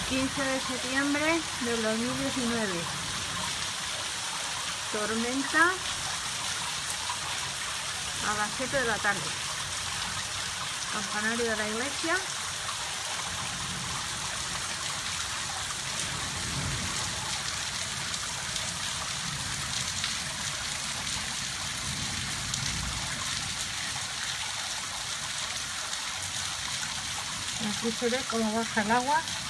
15 de septiembre del 2019. Tormenta a las 7 de la tarde. Campanario de la iglesia. Aquí se ve cómo baja el agua.